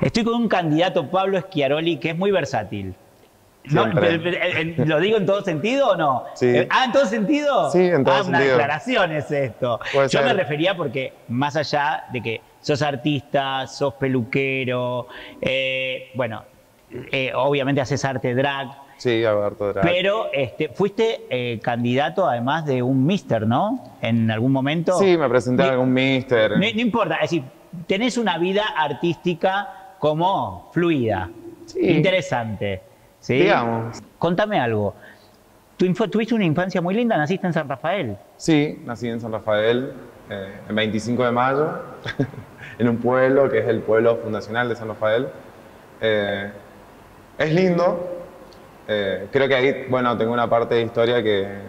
Estoy con un candidato, Pablo Schiaroli, que es muy versátil. ¿No? ¿Lo digo en todo sentido o no? Sí. ¿En todo sentido? Sí, en todo una sentido. aclaración es esto. Puede Yo ser. me refería porque, más allá de que sos artista, sos peluquero, bueno, obviamente haces arte drag, Sí, Alberto Drag. pero fuiste candidato además de un Mister, ¿no? En algún momento. Sí, me presenté a algún mister. No importa, es decir, tenés una vida artística como fluida, Sí. interesante. ¿Sí? Digamos. Contame algo. Tuviste una infancia muy linda, naciste en San Rafael. Sí, nací en San Rafael, el 25 de mayo, en un pueblo que es el pueblo fundacional de San Rafael. Es lindo. Creo que ahí, bueno, tengo una parte de historia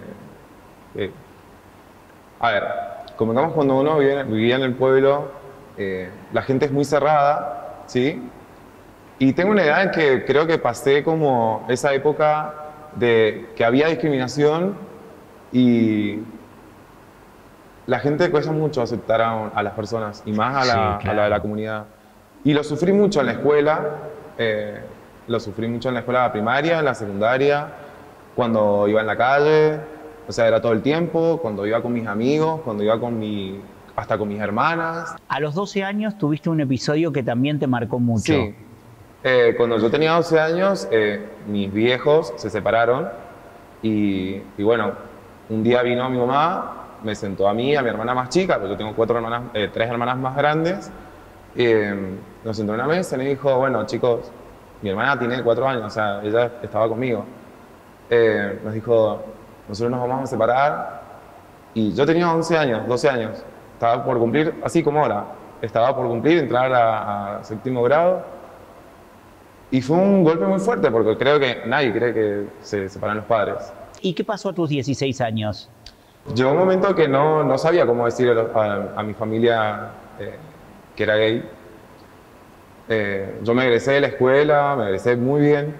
a ver, convengamos cuando uno vivía en el pueblo, la gente es muy cerrada, ¿sí? Y tengo una edad en que creo que pasé como esa época de que había discriminación y la gente cuesta mucho aceptar a las personas y más a la, Sí, claro. a la de la comunidad. Y lo sufrí mucho en la escuela, lo sufrí mucho en la escuela primaria, en la secundaria, cuando iba en la calle, o sea, era todo el tiempo, cuando iba con mis amigos, cuando iba hasta con mis hermanas. A los 12 años tuviste un episodio que también te marcó mucho. Sí. Cuando yo tenía 12 años, mis viejos se separaron y bueno, un día vino mi mamá, me sentó a mí, a mi hermana más chica, porque yo tengo 3 hermanas más grandes, nos sentó en una mesa y me dijo, bueno chicos, mi hermana tiene 4 años, o sea, ella estaba conmigo. Nos dijo, nosotros nos vamos a separar y yo tenía 11 años, 12 años, estaba por cumplir, así como ahora, estaba por cumplir, entrar a 7º grado. Y fue un golpe muy fuerte porque creo que nadie cree que se separan los padres. ¿Y qué pasó a tus 16 años? Llegó un momento que no sabía cómo decir a mi familia que era gay. Yo me egresé de la escuela, me egresé muy bien.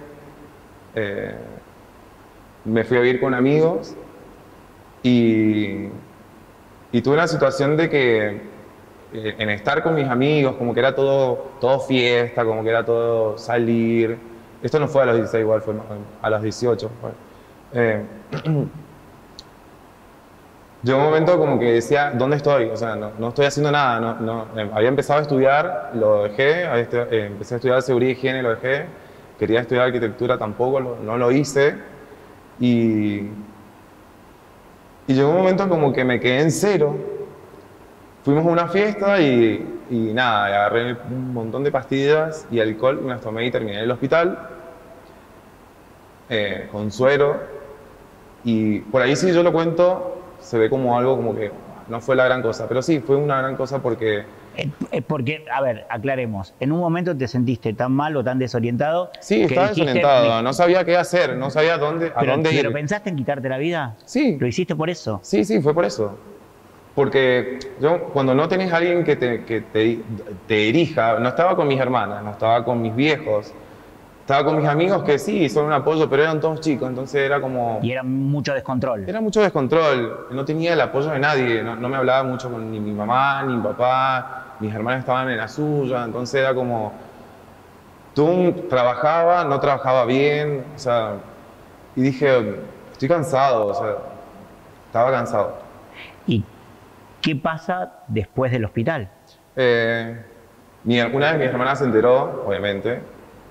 Me fui a vivir con amigos y tuve una situación de que en estar con mis amigos, como que era todo fiesta, como que era todo salir. Esto no fue a los 16 igual, fue a los 18. Llegó un momento como que decía, ¿dónde estoy? O sea, no estoy haciendo nada. Había empezado a estudiar, lo dejé, empecé a estudiar seguridad y higiene, lo dejé. Quería estudiar arquitectura, tampoco, no lo hice. Y llegó un momento como que me quedé en cero. Fuimos a una fiesta y nada, agarré un montón de pastillas y alcohol y me las tomé y terminé en el hospital con suero. Y por ahí sí yo lo cuento, se ve como algo como que no fue la gran cosa, pero sí, fue una gran cosa porque... Porque, a ver, aclaremos, en un momento te sentiste tan mal o tan desorientado... Sí, estaba desorientado, no sabía qué hacer, no sabía a dónde ir. ¿Pero pensaste en quitarte la vida? Sí. ¿Lo hiciste por eso? Sí, fue por eso. Porque cuando no tenés a alguien que te dirija, no estaba con mis hermanas, no estaba con mis viejos, estaba con mis amigos que sí, son un apoyo, pero eran todos chicos, entonces era como... Y era mucho descontrol. Era mucho descontrol, no tenía el apoyo de nadie, no me hablaba mucho con ni mi mamá, ni mi papá, mis hermanas estaban en la suya, entonces era como... Trabajaba, no trabajaba bien, o sea... Y dije, estoy cansado, o sea, estaba cansado. ¿Y qué pasa después del hospital? Una de mis hermanas se enteró, obviamente.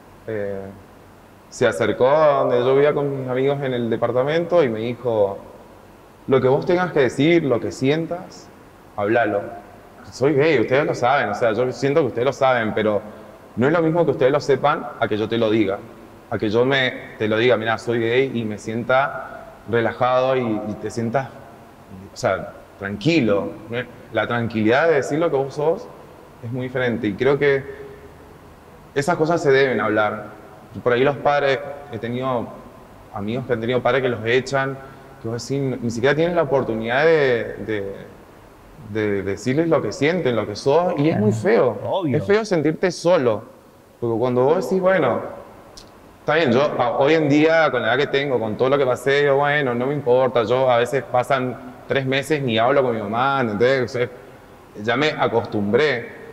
Se acercó a donde yo vivía con mis amigos en el departamento y me dijo, lo que vos tengas que decir, lo que sientas, háblalo. Soy gay, ustedes lo saben, o sea, yo siento que ustedes lo saben, pero no es lo mismo que ustedes lo sepan a que yo te lo diga. A que yo te lo diga, mira, soy gay y me sienta relajado y te sientas, o sea, tranquilo. La tranquilidad de decir lo que vos sos es muy diferente y creo que esas cosas se deben hablar. Por ahí los padres, he tenido amigos que han tenido padres que los echan, que vos decís, ni siquiera tienen la oportunidad de decirles lo que sienten, lo que sos, y es muy feo. Obvio. Es feo sentirte solo, porque cuando vos decís, bueno, está bien, yo hoy en día, con la edad que tengo, con todo lo que pasé, yo, bueno, no me importa, yo a veces pasan 3 meses ni hablo con mi mamá, ¿entendés? O sea, ya me acostumbré,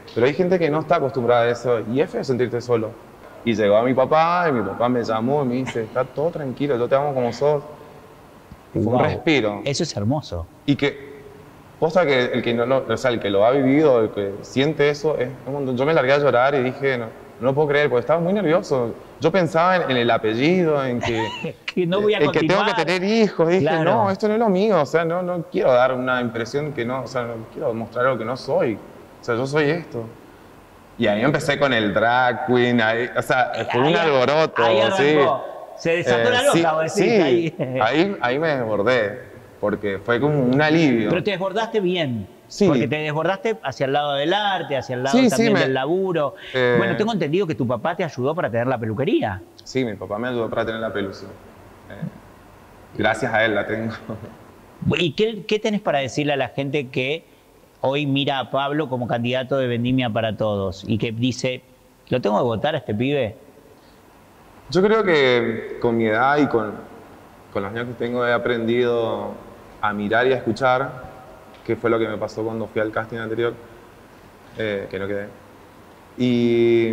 Pero hay gente que no está acostumbrada a eso y es feo sentirte solo. Y llegó a mi papá y mi papá me llamó y me dice, está todo tranquilo, yo te amo como sos. Y fue Wow, un respiro. eso es hermoso. Y que, posta que el que o sea, el que lo ha vivido, el que siente eso, es un montón. Yo me largué a llorar y dije, no lo puedo creer, porque estaba muy nervioso. Yo pensaba en el apellido, en que, Que no voy a en que tengo continuar. que tener hijos. Dije, Claro. no, esto no es lo mío. O sea, no quiero dar una impresión que no, o sea, no quiero mostrar algo que no soy. O sea, yo soy esto. Y ahí empecé con el drag queen, ahí, o sea, fue un alboroto. Ahí arrancó. Sí. Se desató la loca, vos decís, sí. ahí. Ahí me desbordé, porque fue como un alivio. Pero te desbordaste bien. Sí. Porque te desbordaste hacia el lado del arte, hacia el lado Sí, también sí, del laburo. Bueno, tengo entendido que tu papá te ayudó para tener la peluquería. Sí, mi papá me ayudó para tener la pelusa. Gracias a él la tengo. ¿Y qué tenés para decirle a la gente que hoy mira a Pablo como candidato de Vendimia para Todos y que dice, ¿lo tengo que votar a este pibe? Yo creo que con mi edad y con los años que tengo he aprendido a mirar y a escuchar, que fue lo que me pasó cuando fui al casting anterior, que no quedé. Y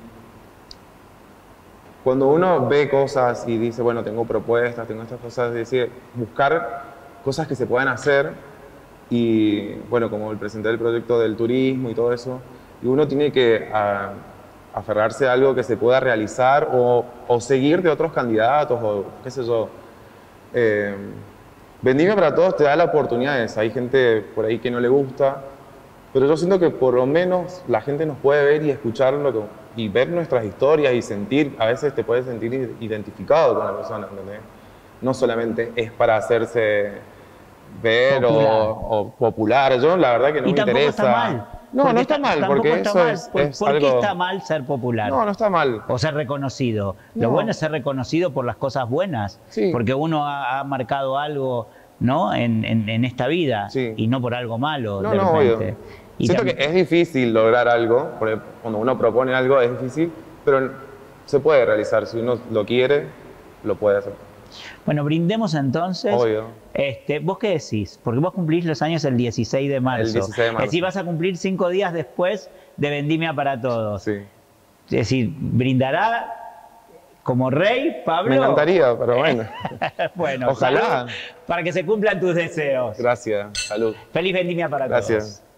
cuando uno ve cosas y dice, bueno, tengo propuestas, tengo estas cosas, es decir, buscar cosas que se puedan hacer y, bueno, como el presentar el proyecto del turismo y todo eso, y uno tiene que aferrarse a algo que se pueda realizar o seguir de otros candidatos o qué sé yo. Vendimia para Todos te da las oportunidades, hay gente por ahí que no le gusta, pero yo siento que por lo menos la gente nos puede ver y escucharlo y ver nuestras historias y sentir, a veces te puedes sentir identificado con la persona, ¿entendés? No solamente es para hacerse ver o popular, yo la verdad que no y me tampoco interesa. Está mal. No, no está mal, porque eso es ¿Por algo... qué está mal ser popular? No, no está mal. O ser reconocido. No. Lo bueno es ser reconocido por las cosas buenas, Sí. porque uno ha marcado algo, ¿no? en esta vida, Sí. y no por algo malo, No, de no, repente. obvio. Y Siento que es difícil lograr algo, porque cuando uno propone algo es difícil, pero se puede realizar. Si uno lo quiere, lo puede hacer. Bueno, brindemos entonces. Obvio. ¿Vos qué decís? Porque vos cumplís los años el 16 de marzo. El 16 de marzo. Es decir, vas a cumplir 5 días después de Vendimia para Todos. Sí. Es decir, ¿brindará como rey, Pablo? Me encantaría, pero bueno. Bueno, Ojalá. salud, para que se cumplan tus deseos. Gracias. Salud. Feliz Vendimia para Gracias. todos.